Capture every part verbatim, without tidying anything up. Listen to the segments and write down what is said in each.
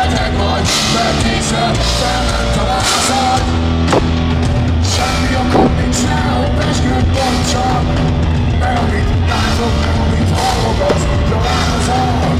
beteg vagy, mert tízre felment a lázad. Semmi okod nincs rá, hogy pezsgőt bontsak, mert amit látok, meg amit hallok, az gyalázat.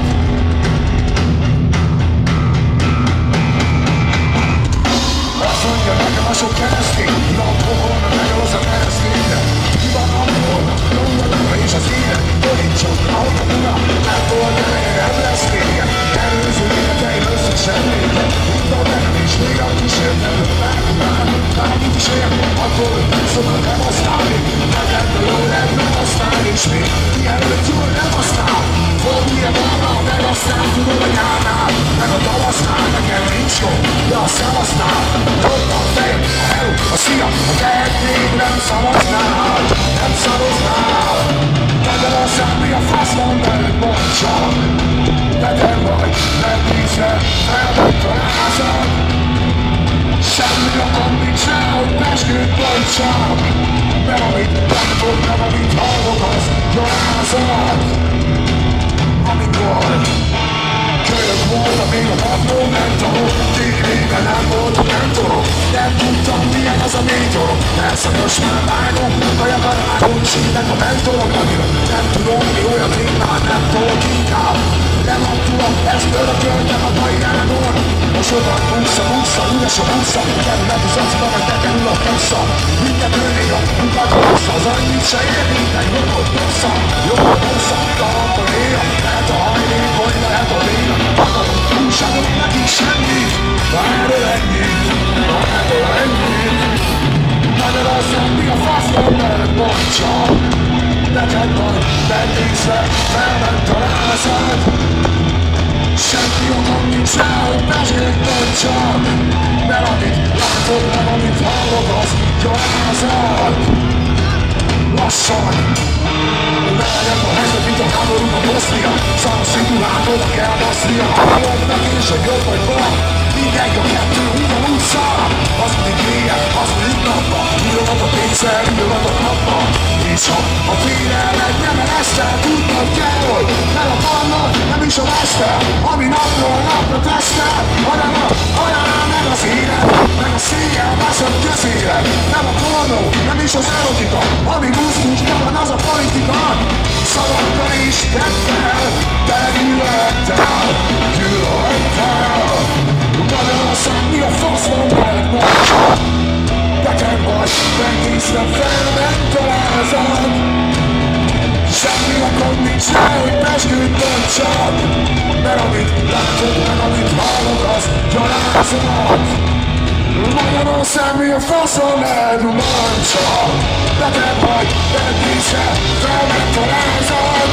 Azt mondja nekem a sok keresztény, napokon megölöz a keresztényre. Ki van abból, nyomjadóra és az élet, borítsok, ahogy a ura, nem volt eleje, nem lesz vége. Előző életeim összesen vége, minden bennem is még a kísértem, várom már, bármit is ér, akkor szóval nem használni, neked belőled nem használni, és még mielőtt jól nem használ. Fogd ilyen arra, meg aztán tudod a nyárnál, meg a tavasznál, nekem nincs jó, de a szavasznál. Ott a fejem, a hello, a szia, a tehetnéd nem szavaznál, nem szavaznál. Neked a semmi a fasz van veled, mondd csak. Beteg vagy, mert tízre felment a lázad. Semmi okon nincs rá, hogy pezsgőt bontsak, mert amit látok, meg amit hallok, az gyalázat. Amikor kölyök voltam még a padló mentorok, tévében nem voltam mentorok, nem tudtam milyen az a négy orok, persze most már vágom, vagy a barágon csípek a mentorok, amiről nem tudom mi olyan én már nem tudok inkább. Nem adtulom, ezt örököltem a mai ágon. Most oda busza, busza, üres a busza, kerület az acba, meg bekerül a busza. Minden őrég a munkat hossza, az annyit se ér, minden jogot hossza. Jogot hossza, talap a léja, lehet a hajlék, vagy lehet a léja. Akadok túlságot, neki semmit, várol ennyit, várol ennyit. Nagyon az, mi a faszom, mert mondd csak. Neked vagy, vendégzve, felment a lázad. Semmi okon nincs rá, hogy pezsgőt bontsak, mert amit látod, meg amit hallok, az gyalázat. Lassan megyek a helyzet, mint a háborúban Bosznia. Szaros szintúrátodat kell basznia. A jobbnak és a jobb vagy bal, mindenki a kettő húva ússza. Az mindig éjjel, az mindig napba, írogat a pénzzel, írogat a napba. És ha a félelmed nem eresztel, tudnod kell, hogy nem a vannak, nem is a vesztel, ami napról napra tesztel, hanem a halál, meg az élet, meg a széjjel baszod közére. Nem a pornó, nem is az erotika, ami gusztusban van, az a politika. Szavakkal is tettel, de gyűlölettel, gyűlölettel. Magyarország mi a fasz van veled, mondd csak. Beteg vagy, megnézve felment a lázad. Semmi okod nincs rá, hogy pezsgőt bontsak, mert amit látod, meg amit hallok, az gyalázat. Magyarország mi a faszom veled, mondd csak. Beteg vagy, megnézve felment a lázad.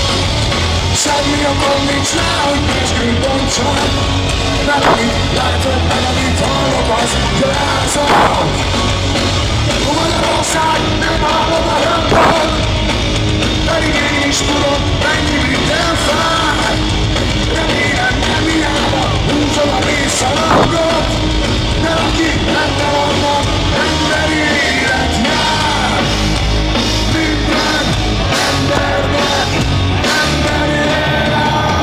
Semmi okod nincs rá, hogy pezsgőt bontsak, mert amit látod, meg amit hallok, az gyalázat. Magyarország nem hallom a hömpöt, pedig én is tudom, mennyi minden fáj. Remélem nem hiába húzom a vészharangot, mert aki benne vannak, emberi élet jár. Minden embernek emberi élet.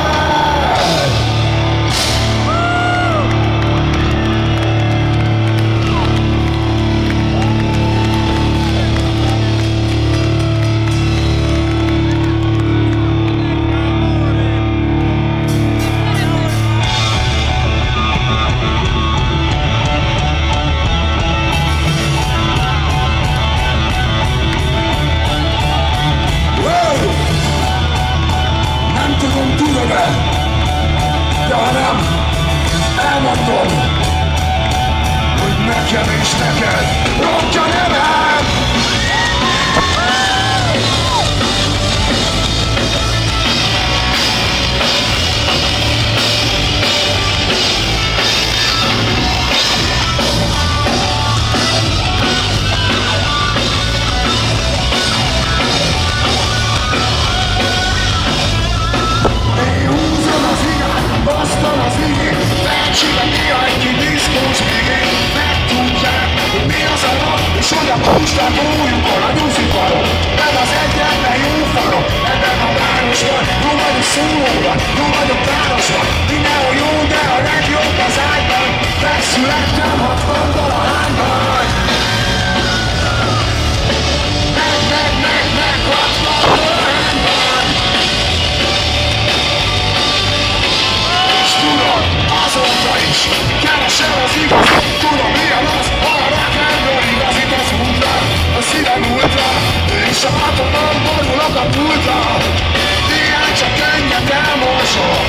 De ha nem, elmondom, hogy nekem és neked rokkja nevem. Basztal az igény, felcsillag néha egy-két diszkós végén. Megtudják, hogy mi az a rock, és olyan pusták újukon a nyuziparok. Nem az egyetlen jó farok, ebben a városban. Jó vagyok szólóban, jó vagyok városban. Mindenhol jó, de a legjobb Sátorban borulok a pultra, ilyen csak könnyed elmosol.